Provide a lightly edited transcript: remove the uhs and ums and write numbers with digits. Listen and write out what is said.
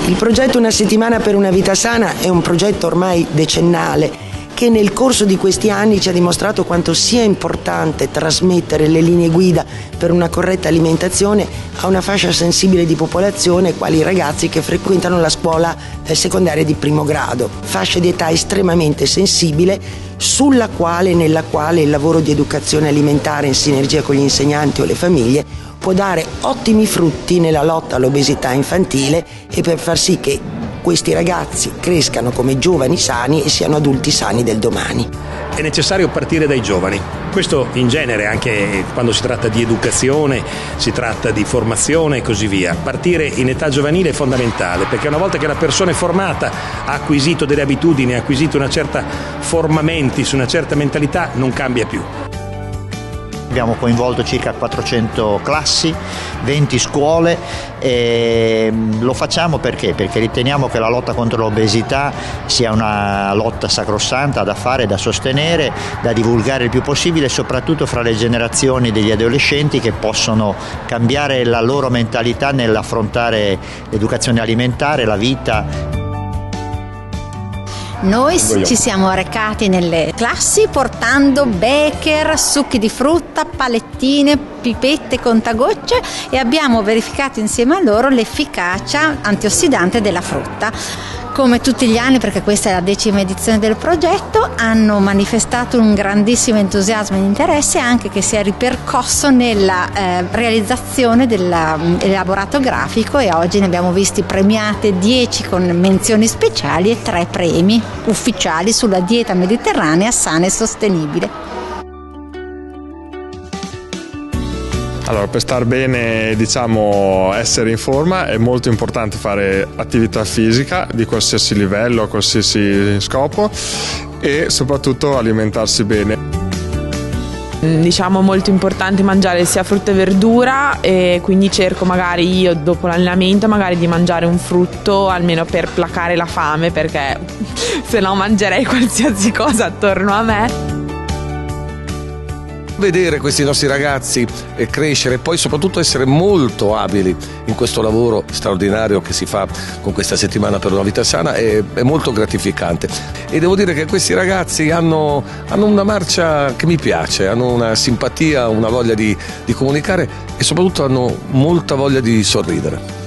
Il progetto Una settimana per una vita sana è un progetto ormai decennale che nel corso di questi anni ci ha dimostrato quanto sia importante trasmettere le linee guida per una corretta alimentazione a una fascia sensibile di popolazione, quali i ragazzi che frequentano la scuola secondaria di primo grado, fascia di età estremamente sensibile nella quale il lavoro di educazione alimentare in sinergia con gli insegnanti o le famiglie può dare ottimi frutti nella lotta all'obesità infantile e per far sì che questi ragazzi crescano come giovani sani e siano adulti sani del domani. È necessario partire dai giovani. Questo in genere, anche quando si tratta di educazione, si tratta di formazione e così via. Partire in età giovanile è fondamentale, perché una volta che la persona è formata, ha acquisito delle abitudini, ha acquisito una certa forma mentis, una certa mentalità, non cambia più. Abbiamo coinvolto circa 400 classi, 20 scuole e lo facciamo perché riteniamo che la lotta contro l'obesità sia una lotta sacrosanta da fare, da sostenere, da divulgare il più possibile, soprattutto fra le generazioni degli adolescenti che possono cambiare la loro mentalità nell'affrontare l'educazione alimentare, la vita. Noi ci siamo recati nelle classi portando beker, succhi di frutta, palettine, pipette, contagocce e abbiamo verificato insieme a loro l'efficacia antiossidante della frutta. Come tutti gli anni, perché questa è la 10ª edizione del progetto, hanno manifestato un grandissimo entusiasmo e interesse anche che si è ripercosso nella realizzazione dell'elaborato grafico e oggi ne abbiamo visti premiate 10 con menzioni speciali e 3 premi ufficiali sulla dieta mediterranea sana e sostenibile. Allora, per star bene, essere in forma, è molto importante fare attività fisica di qualsiasi livello, a qualsiasi scopo e soprattutto alimentarsi bene. Molto importante mangiare sia frutta e verdura e quindi cerco magari io dopo l'allenamento di mangiare un frutto almeno per placare la fame, perché se no mangerei qualsiasi cosa attorno a me. Vedere questi nostri ragazzi crescere e poi soprattutto essere molto abili in questo lavoro straordinario che si fa con questa settimana per una vita sana è molto gratificante e devo dire che questi ragazzi hanno una marcia che mi piace, hanno una simpatia, una voglia di comunicare e soprattutto hanno molta voglia di sorridere.